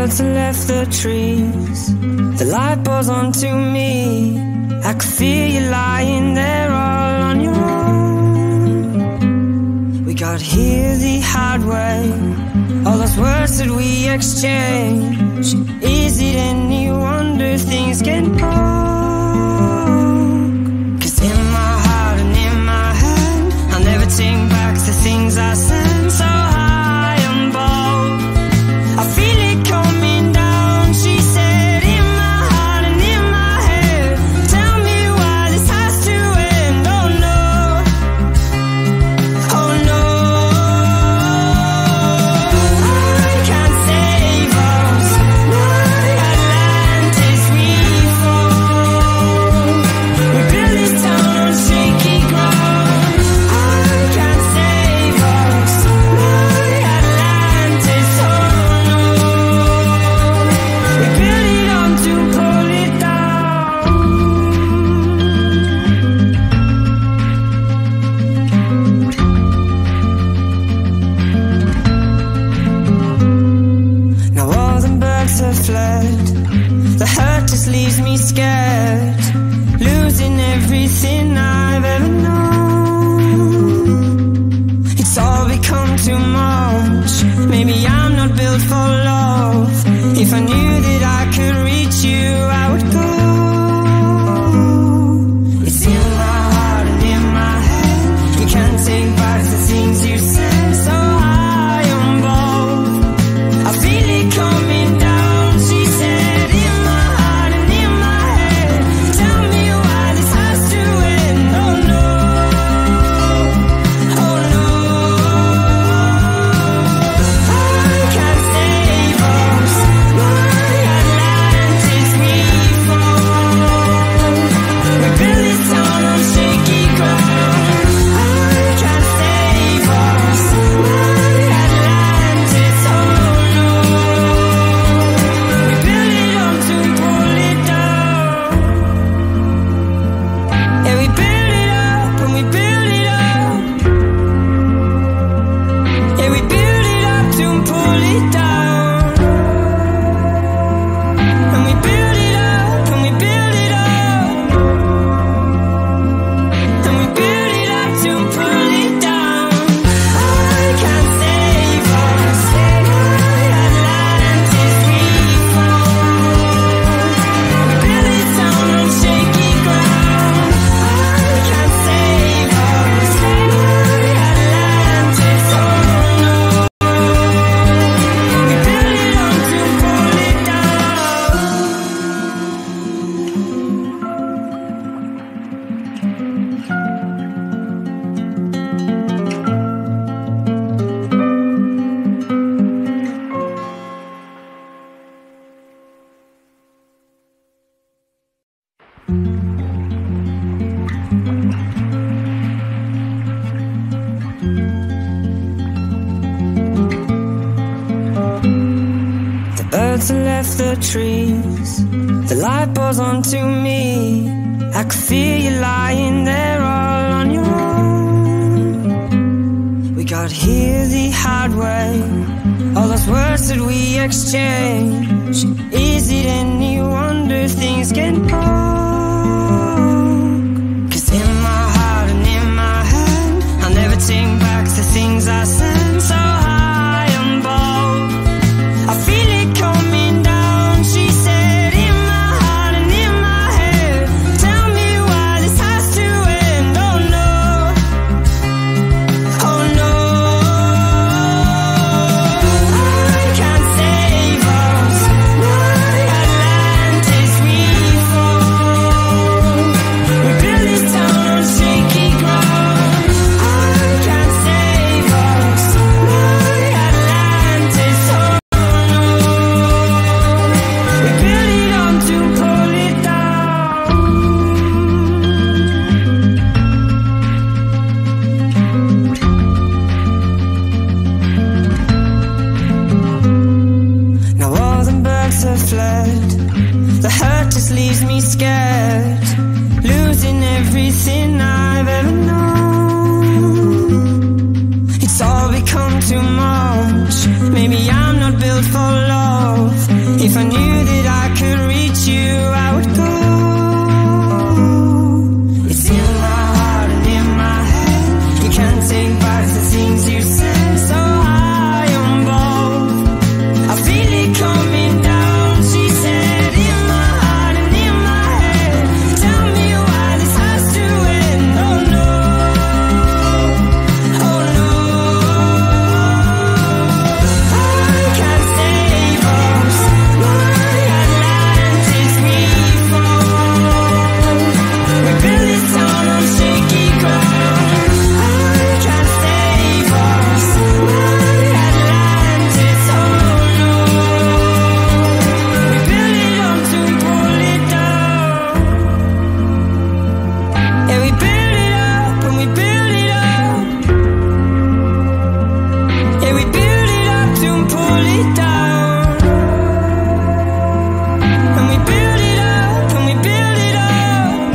birds have left the trees, the light pours onto me. I could feel you lying there all on your own. We got here the hard way, all those words that we exchange. Is it any wonder things get cold? 'Cause in my heart and in my head, I'll never take back the things I said. So high and bold, I feel it coming down, she said. In my heart and in my head, tell me why this has to end. Oh no, oh no, I can't save us. My Atlantis, we fall. We build this town on shaky ground. I can't save us. My Atlantis, oh no. We build it on to pull it down. Now all the birds have fled, the hurt just leaves me scared, losing everything I've ever known. It's all become too much, maybe I'm not built for love. If I knew that I could reach you, I would go. It's in my heart and in my head, you can't take back the things you said. So high and bold, I feel it coming down, she said. In my heart and in my head, tell me why this has to end. Oh no, oh no, I can't save us. My Atlantis, we fall. We build this town on shaky ground. I can't save us. My Atlantis, oh no. We build it up to pull it down. Yeah, we build it up and we build it up. Yeah, we build it up to pull it down. And we build it up and we build it up. And we build it up to pull it down. I can't save us. My Atlantis, we fall. We build it down on shaky ground. I can't save us. My Atlantis, oh no. We build it up to pull it down. The birds have left the trees, the light pours onto me. I could feel you lying there all on your own. We got here the hard way, all those words that we exchange. Is it any wonder things get cold? 'Cause in my heart and in my head, I'll never take back the things I said. So high and bold, I feel it coming down, she said. In my heart and in my head, tell me why this has to end. Oh no, oh no, I can't save us. My Atlantis, we fall. We build this town on shaky ground. I can't save us. My Atlantis, oh no. We build it up to pull it down. Now all the birds have fled, the hurt just leaves me scared, losing everything I've ever known. It's all become too much, maybe I'm not built for love. If I knew that I could reach you, I would go. It's in my heart and in my head. You can't take back the things you said. So high on both, I feel it coming down. She said, in my heart and in my head. Tell me why this has to end. Oh no, oh no. I can't save us. My Atlantis, we fall. We build this town on shaky ground. I can't save us. My Atlantis, oh no. We build it up to pull it down. Yeah, we build it up and we build it up. Yeah, we build it up to pull it down. And we build it up and we build it up.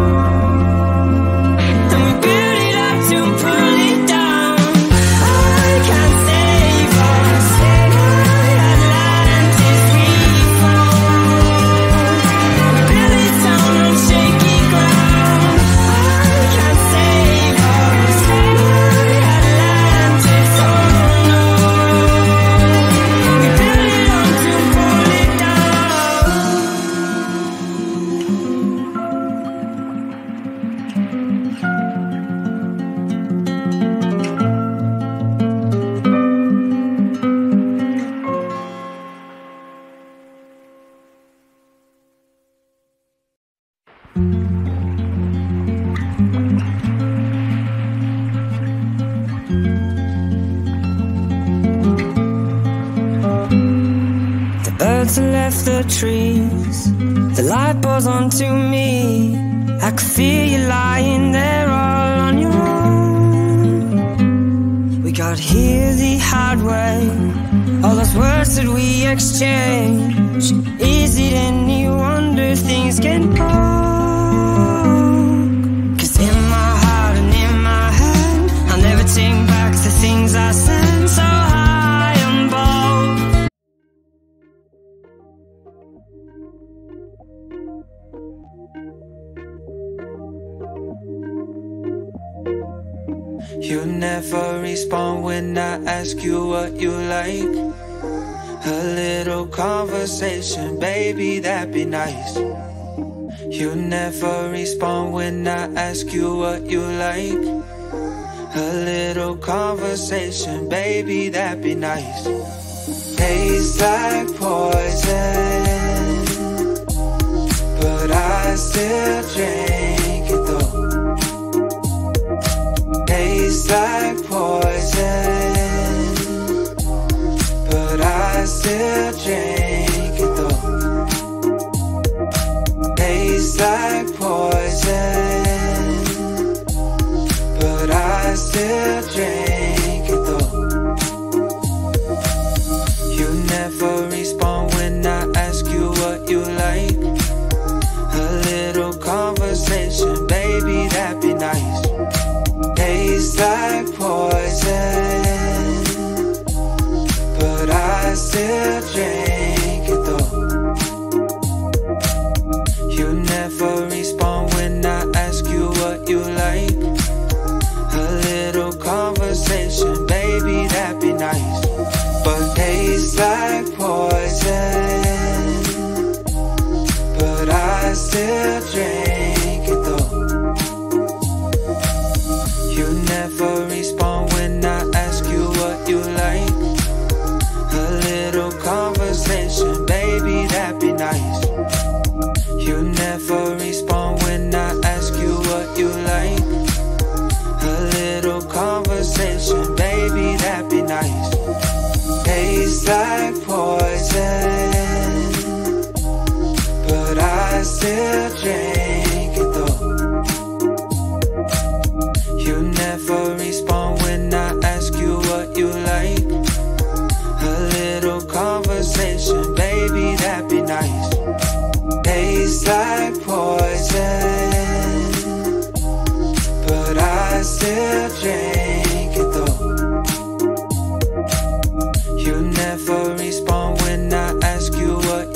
And we build it up to pull it down. I can't save us. My Atlantis, we fall. We build it down on shaky ground. I can't save us. My Atlantis, oh no. We build it up to pull it down. The birds have left the trees. The light pours onto me. I could feel you lying there all on your own. We got here the hard way. All those words that we exchange. Is it any wonder things get wrong? 'Cause in my heart and in my head, I'll never take back the things I said. So high and bold. You never respond when I ask you what you like. A little conversation, baby, that'd be nice. You never respond when I ask you what you like. A little conversation, baby, that'd be nice. Tastes like poison, but I still drink it though. Tastes like poison, but I still drink it though. Tastes like poison, but I still drink it though. You never respond when I ask you what you like. A little conversation, baby, that'd be nice. Tastes like poison, but I still drink it though. You never respond when I ask you what you like. A little conversation, baby, that'd be nice. But tastes like poison, but I still drink it though. You never respond when I ask you what you like. A little conversation, baby, that'd be nice. You never respond when I ask you what you like. A little conversation, baby, that'd be nice. Tastes like poison, but I still drink it though. You never respond when I ask you what you like. A little conversation, baby, that'd be nice. Tastes like poison, but I still drink it though. You never respond when I ask you what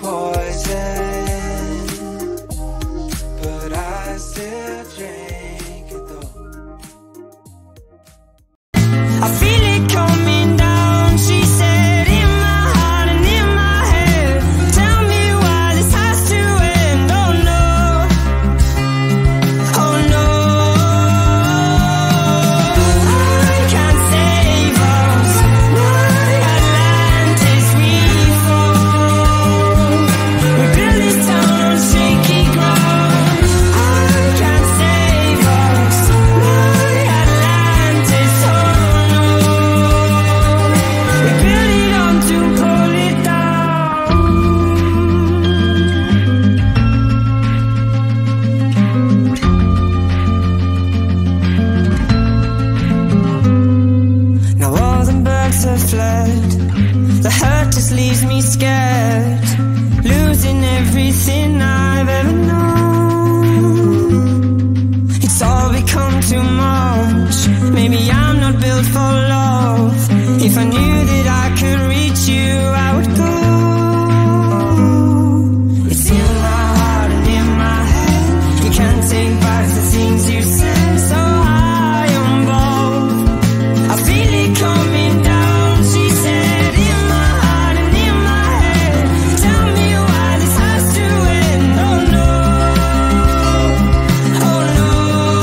poison, but I still drink it though. I feel it coming down, she said, in my heart and in my head. Tell me why this has to end. Oh no, oh no. I can't save us, like Atlantis we fall. We build this town on shaky ground. I can't save us, like Atlantis. Oh no, we build it up to pull it down. Now all the birds have fled, the hurt just leaves me scared, losing everything I've ever known. It's all become too much, maybe I'm not built for love. If I knew that I could reach you, I would go. It's in my heart and in my head, you can't take back the things you said. So high on both, I feel it coming down, she said, in my heart and in my head. Tell me why this has to end. Oh no, oh no.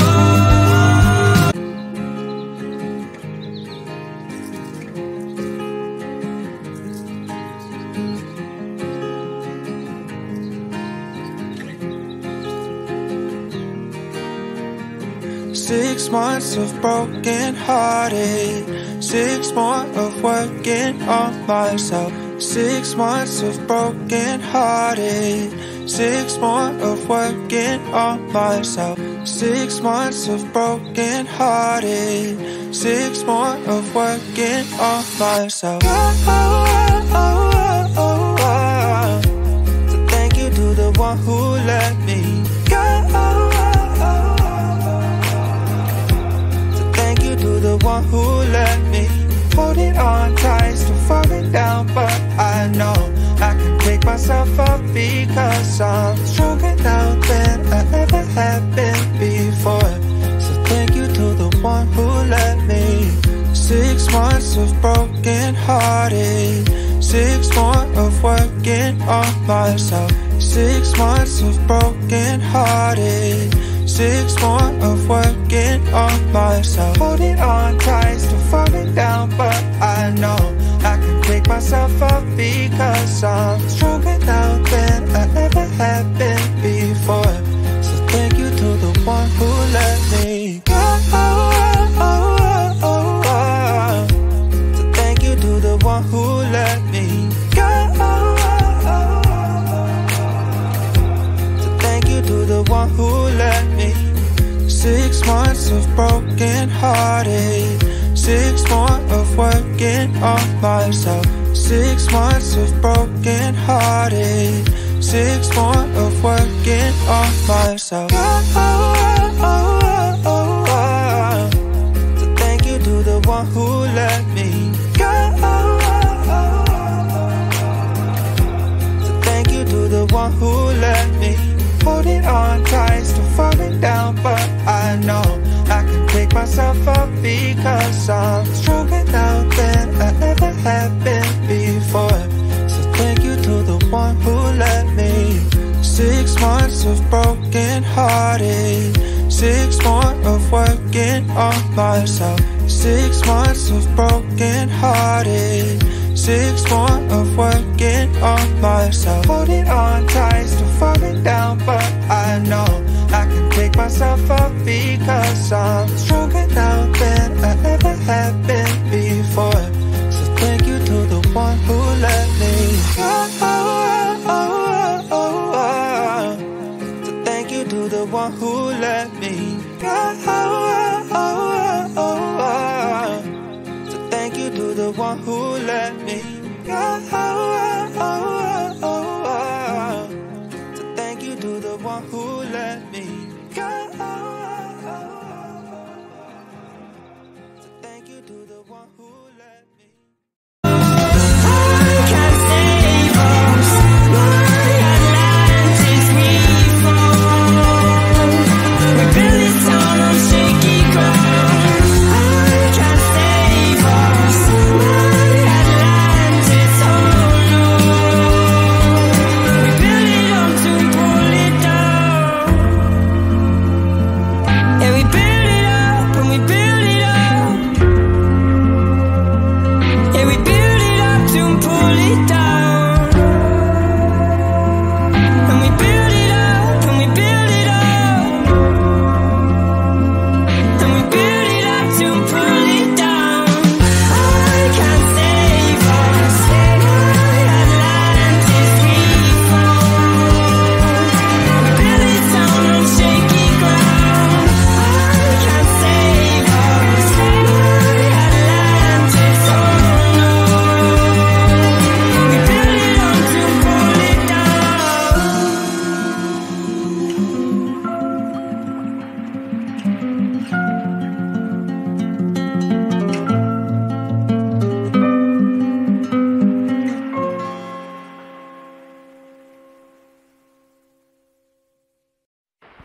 6 months of broken hearted, 6 more of working on myself. 6 months of broken hearted, 6 more of working on myself. 6 months of broken hearted, 6 more of working on myself. So thank you to the one who let me go. To the one who let me hold it on tight, still falling down, but I know I can pick myself up because I'm stronger now than I ever have been before. So thank you to the one who let me. 6 months of broken hearted, 6 more of working on myself. 6 months of broken hearted, 6 more of working on myself. Holding on tight, still falling down, but I know I can pick myself up because I'm stronger now than I ever have been before. So thank you to the one who let me go. So thank you to the one who let me go. So thank you to the one who let me. 6 months of broken hearted, 6 more of working on myself. 6 months of broken hearted, 6 more of working on myself. So thank you to the one who let me go. So thank you to the one who let me holding on tight, still falling down, but I know I can pick myself up because I'm stronger now than I ever have been before. So thank you to the one who let me. 6 months of broken hearted, 6 more of working on myself. 6 months of broken hearted, 6 more of working on myself. Holding on tight, still falling down, but I know I can pick myself up because I'm stronger now than I ever have been before. So thank you to the one who let me go. So thank you to the one who let me go. So thank you to the one who let me go. So thank you to the one who let me go. So thank you to the one who let me. I can't save us.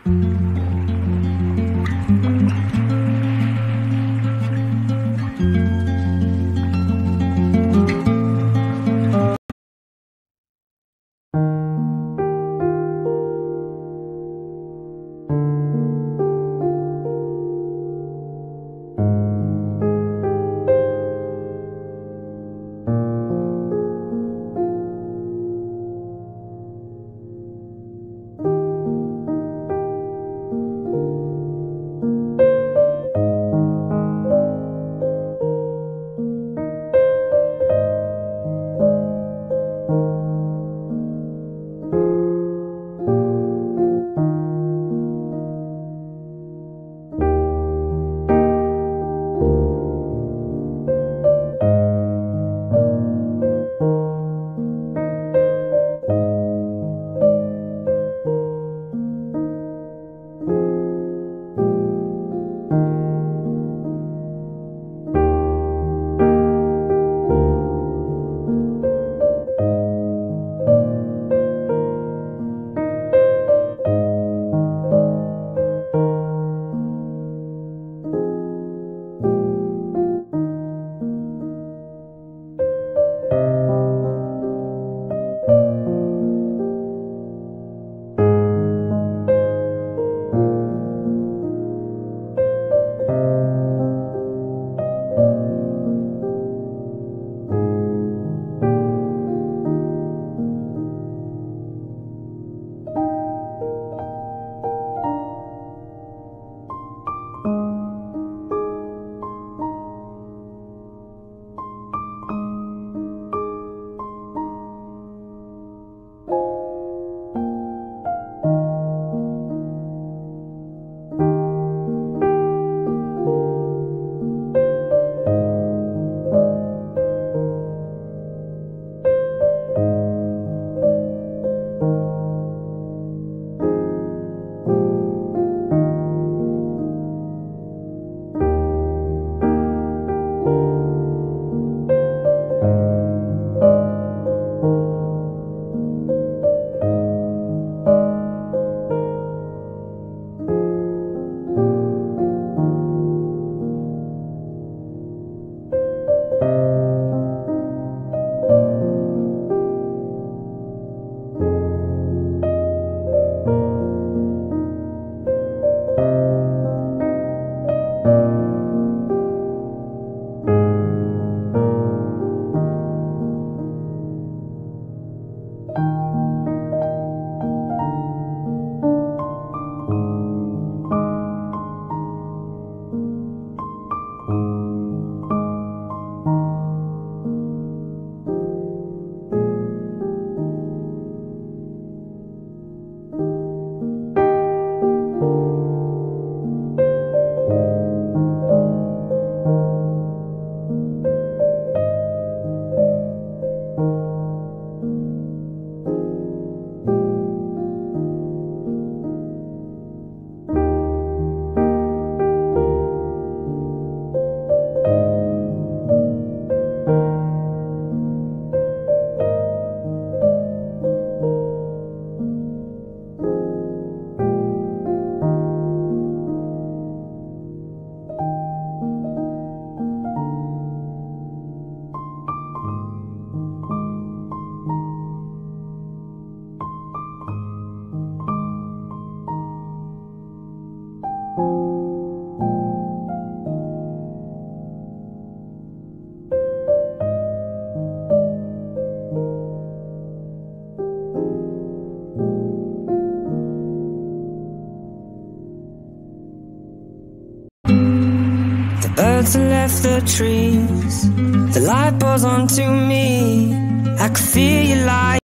Birds have left the trees, the light pours onto me. I could feel you lying